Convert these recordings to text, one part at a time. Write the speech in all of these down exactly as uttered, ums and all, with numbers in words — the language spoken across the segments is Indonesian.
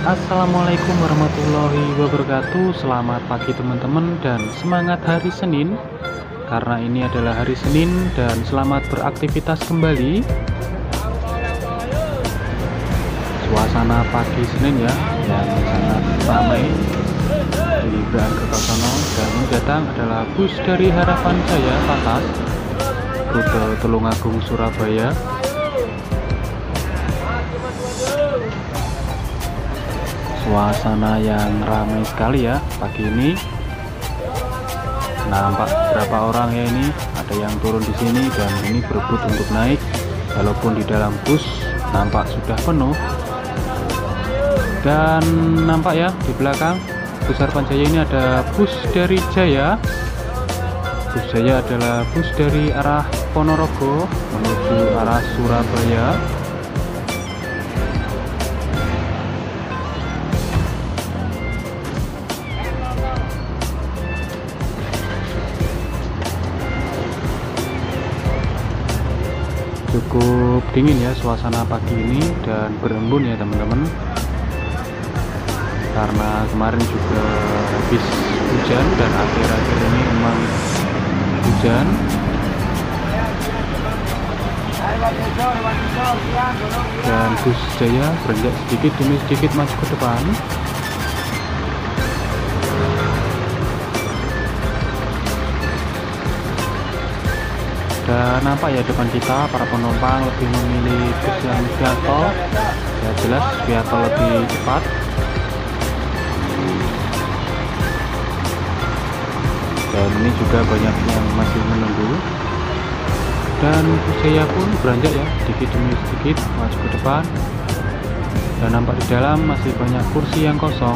Assalamualaikum warahmatullahi wabarakatuh. Selamat pagi teman-teman dan semangat hari Senin. Karena ini adalah hari Senin dan selamat beraktivitas kembali. Suasana pagi Senin ya, yang sangat ramai di Braan Kertosono. Dan yang datang adalah bus dari Harapan Jaya Patas, rute Tulungagung Surabaya. Suasana yang ramai sekali ya pagi ini. Nampak berapa orang ya ini, ada yang turun di sini dan ini berebut untuk naik, walaupun di dalam bus nampak sudah penuh. Dan nampak ya di belakang bus Harapan Jaya ini ada bus dari Jaya. Bus Jaya adalah bus dari arah Ponorogo menuju arah Surabaya. Cukup dingin ya suasana pagi ini dan berembun ya teman-teman, karena kemarin juga habis hujan dan akhir-akhir ini memang hujan. Dan bus Jaya beranjak sedikit demi sedikit maju ke depan. Dan nampak ya depan kita para penumpang lebih memilih bus yang via tol. Ya jelas via tol lebih cepat. Dan ini juga banyak yang masih menunggu. Dan bus Jaya pun beranjak ya sedikit demi sedikit maju ke depan. Dan nampak di dalam masih banyak kursi yang kosong.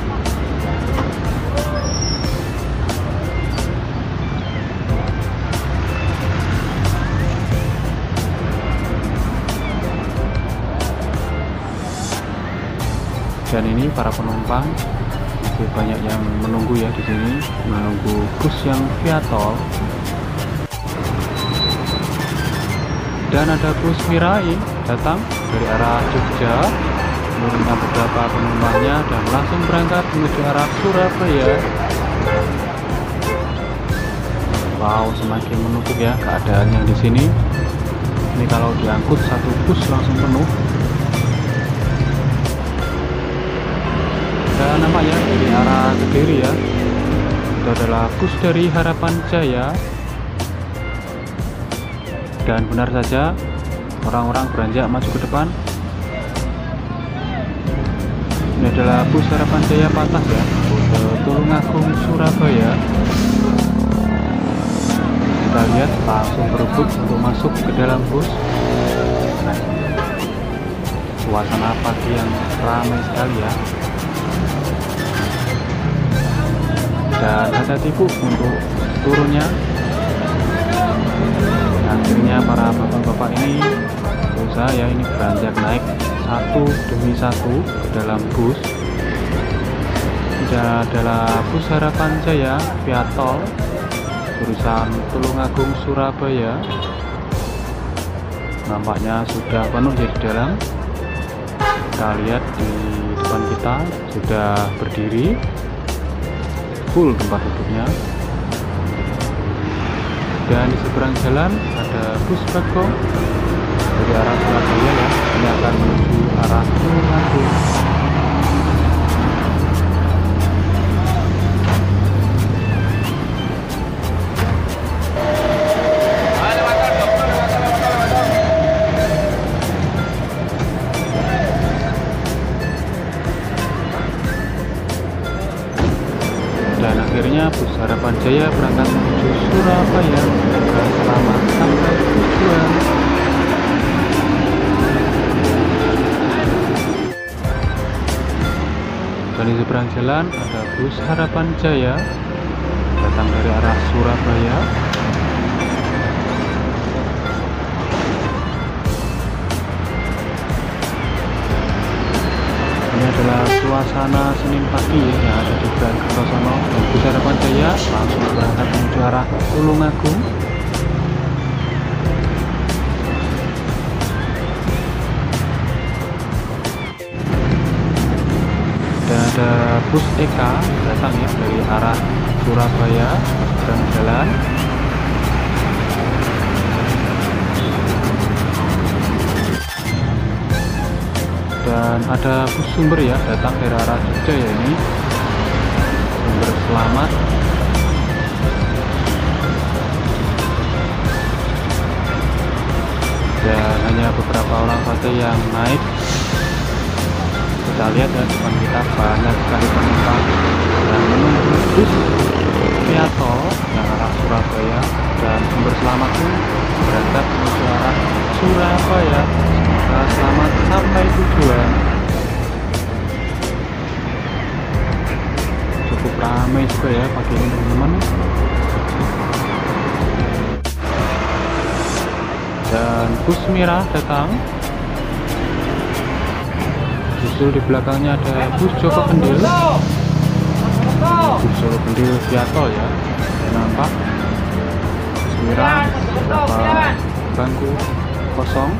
Dan ini para penumpang masih banyak yang menunggu ya di sini, menunggu bus yang via tol. Dan ada bus Mirai datang dari arah Jogja, menurunkan beberapa penumpangnya dan langsung berangkat menuju arah Surabaya. Wow, semakin menumpuk ya keadaan yang di sini. Ini kalau diangkut satu bus langsung penuh. Dan nampaknya dari arah Kediri ya, itu adalah bus dari Harapan Jaya. Dan benar saja orang-orang beranjak maju ke depan. Ini adalah bus Harapan Jaya Patas ya, rute Tulungagung Surabaya. Kita lihat langsung berebut untuk masuk ke dalam bus. Nah, suasana pagi yang ramai sekali ya. Dan hati-hati bu untuk turunnya. Akhirnya para bapak-bapak ini berusaha ya ini beranjak naik satu demi satu ke dalam bus. Ini adalah bus Harapan Jaya via tol jurusan Tulungagung Surabaya. Nampaknya sudah penuh ya di dalam. Kita lihat di depan kita sudah berdiri full tempat duduknya. Dan di seberang jalan ada bus Bagong dari arah Surabaya ya, ini akan menuju arah Tulungagung. Dan akhirnya bus Harapan Jaya berangkat menuju Surabaya dengan selamat sampai tujuan. Dan di seberang jalan ada bus Harapan Jaya datang dari arah Surabaya. Ini adalah suasana Senin pagi yang ada di Braan Kertosono. Dan bus Harapan Jaya langsung berangkat menuju arah Tulungagung. bus E K datang ya dari arah Surabaya sedang jalan. Dan ada bus Sumber ya datang dari arah Jogja ya, ini Sumber Selamat. Dan hanya beberapa orang saja yang naik. Kita lihat ya depan kita banyak sekali penumpang yang menunggu bus Viato yang arah Surabaya, dan Sumber Selamat pun berangkat menuju arah Surabaya. Semoga selamat sampai tujuan. Cukup ramai juga ya pagi ini teman-teman. Dan bus Mirah datang. Justru di belakangnya ada bus Joko Kendil. Bus Joko Kendil Viato ya. Nampak bus Mirah, beberapa bangku kosong.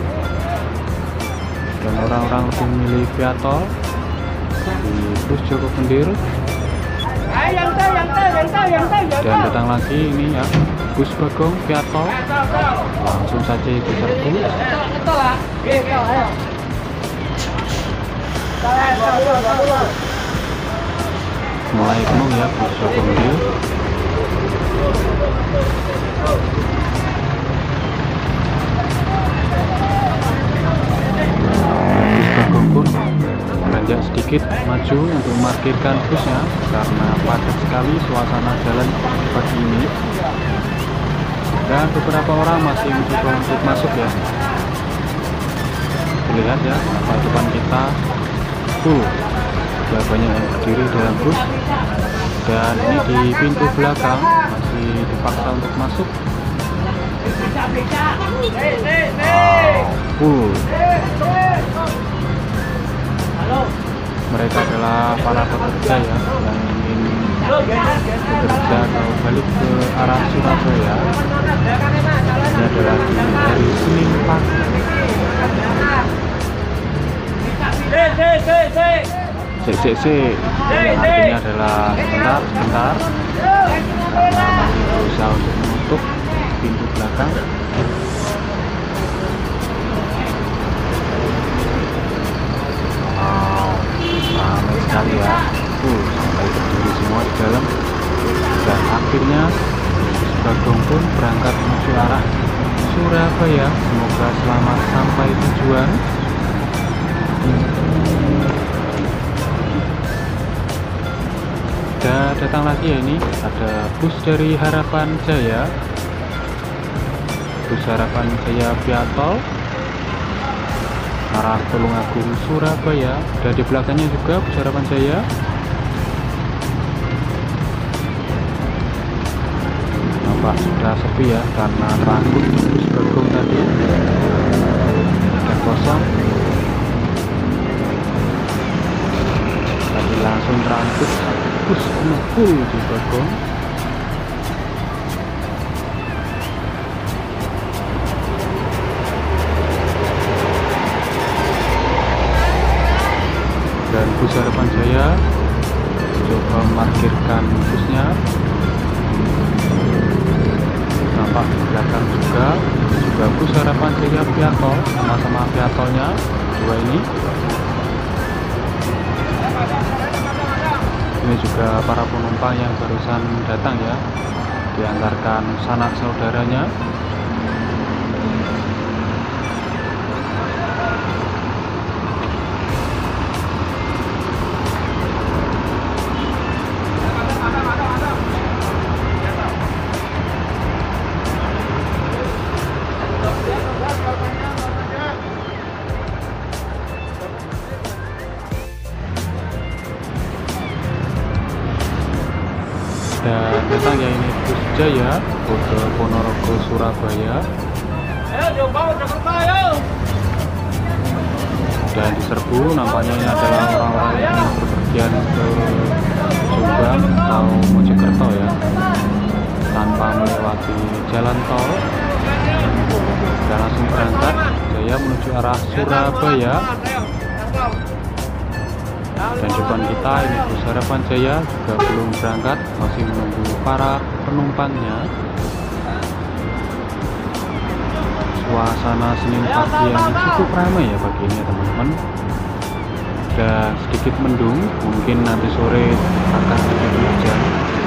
Dan orang-orang lebih memilih Viato di bus Joko Kendil. Dan datang lagi ini ya bus Bagong Viato, langsung saja ikut serbu. Mulai penuh ya bus Joko Kendil. Bus Bagong pun beranjak sedikit maju untuk memarkirkan busnya karena padat sekali suasana jalan pagi ini. Dan beberapa orang masih mencoba untuk masuk ya. Lihat ya, depan kita full, sudah banyak yang berdiri dalam bus. Dan ini di pintu belakang masih dipaksa untuk masuk. Full. Mereka adalah para pekerja ya yang ingin bekerja atau balik ke arah Surabaya. Ini adalah di hari Senin pagi. C C C artinya adalah sebentar sebentar karena masih berusaha untuk menutup pintu belakang. Ramai sekali ya, uh, sampai berdiri semua di dalam. Dan akhirnya bus Bagong pun berangkat menuju arah Surabaya. Semoga selamat sampai tujuan. Dan datang lagi ya, ini ada bus dari Harapan Jaya, bus Harapan Jaya Viato arah Tulungagung Surabaya. Dan di belakangnya juga bus Harapan Jaya. Nampak sudah sepi ya karena takut bus Bagong tadi dan kosong. Tadi langsung terangkut bus full di Bagong. Dan bus Harapan Jaya coba memarkirkan busnya. Nampak di belakang juga juga bus Harapan Jaya Viato, sama-sama Viatonya dua ini. Ini juga para penumpang yang barusan datang ya, diantarkan sanak saudaranya. Dan datang ya ini bus Jaya rute Ponorogo Surabaya. Dan diserbu nampaknya ini adalah orang-orang yang berpergian ke Jombang atau Mojokerto ya, tanpa melewati jalan tol. Dan langsung berangkat Jaya menuju arah Surabaya. Dan depan kita ini bus Harapan Jaya juga belum berangkat, masih menunggu para penumpangnya. Suasana Senin pagi yang cukup ramai ya pagi ini teman-teman. Dan sedikit mendung, mungkin nanti sore akan terjadi hujan.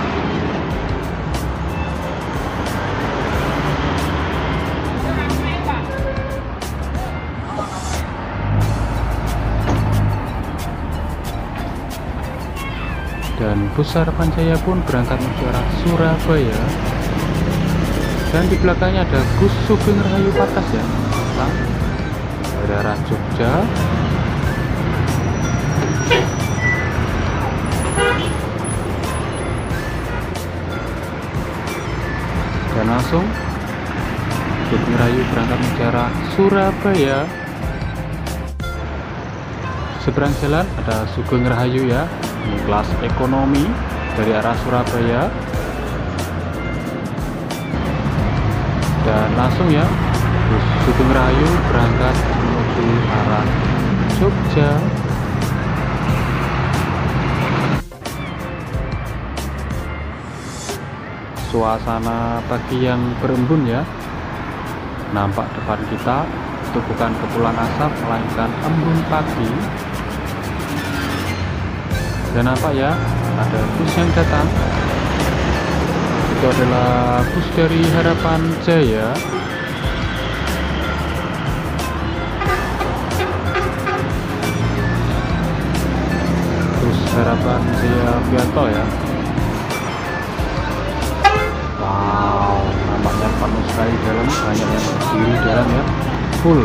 Dan bus Harapan Jaya pun berangkat menuju arah Surabaya. Dan di belakangnya ada bus Sugeng Rahayu Patas ya, dari arah Jogja. Dan langsung Sugeng Rahayu berangkat menuju arah Surabaya. Seberang jalan ada Sugeng Rahayu ya, ini kelas ekonomi dari arah Surabaya. Dan langsung ya bus Sugeng Rahayu berangkat menuju arah Jogja. Suasana pagi yang berembun ya, nampak depan kita itu bukan kepulan asap melainkan embun pagi. Dan nampak ya ada bus yang datang, itu adalah bus dari Harapan Jaya. Bus Harapan Jaya via tol ya. Wow, nampaknya penuh sekali dalam, banyak yang berdiri dalam ya, full.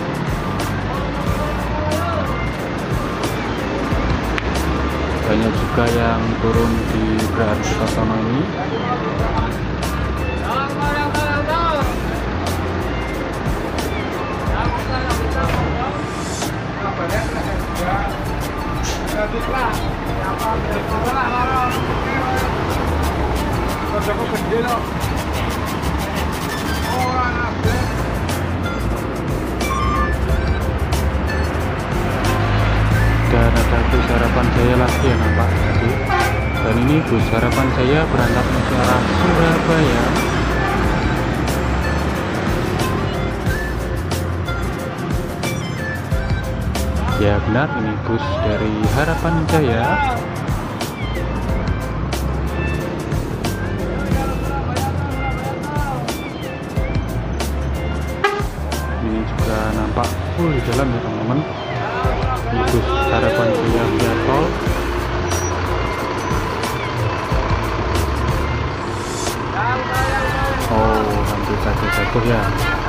Banyak juga yang turun di Geraha Kertosono ini. Dan ada bus Harapan Jaya lagi ya nampak tadi. Dan ini bus Harapan Jaya berangkat menuju arah Surabaya. Ya benar, ini bus dari Harapan Jaya. Ini juga nampak full di dalam ya teman-teman. Ini bus Harapan Jaya via tol. Oh, hampir saja jatuh ya.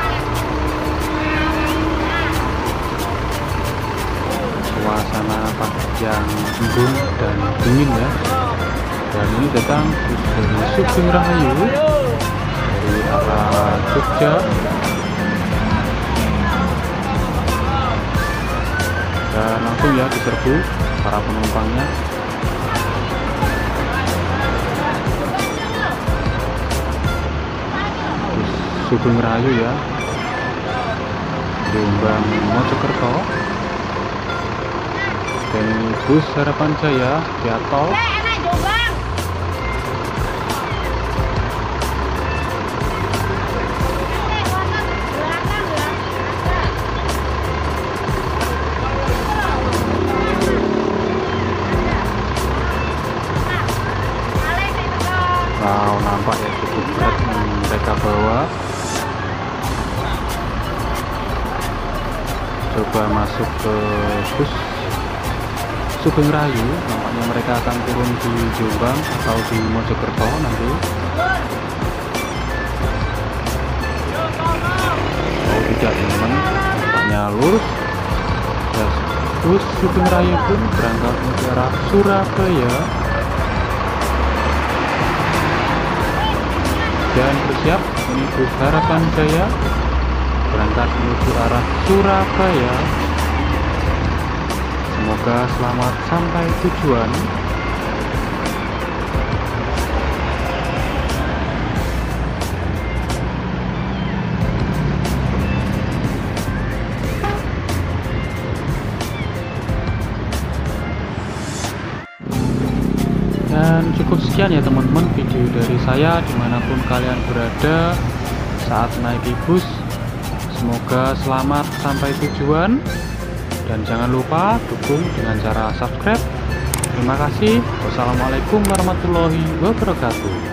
Suasana pagi yang embun dan dingin ya. Dan ini datang bus dari Sugeng Rahayu dari arah Jogja. Dan langsung ya diserbu para penumpangnya. Bus Sugeng Rahayu ya, Jombang Mojokerto. Dan ini bus Harapan Jaya via tol. Wow, nampak ya cukup berat yang mereka bawa. Coba masuk ke bus Sugeng Rahayu, nampaknya mereka akan turun di Jombang atau di Mojokerto nanti. Oh tidak teman-teman, nampaknya lurus. Dan bus Sugeng Rahayu pun berangkat ke arah Surabaya. Dan bersiap, ini bus Harapan Jaya berangkat menuju arah Surabaya. Semoga selamat sampai tujuan. cukup sekian ya teman-teman video dari saya dimanapun kalian berada saat naiki bus. Semoga selamat sampai tujuan, dan jangan lupa dukung dengan cara subscribe. Terima kasih. Wassalamualaikum warahmatullahi wabarakatuh.